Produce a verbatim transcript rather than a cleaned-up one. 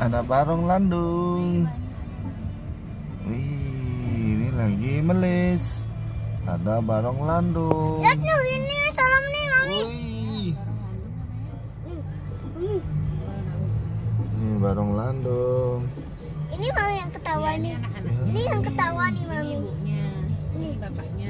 Ada Barong Landung. Wih, ini lagi melis. Ada Barong Landung. Lihat tuh, ini salam nih, Mami. Wih. Ini Barong Landung. Ini Mami yang ketawa nih. Ini yang ketawa nih, Mami. Ini ibunya, Ini ini bapaknya.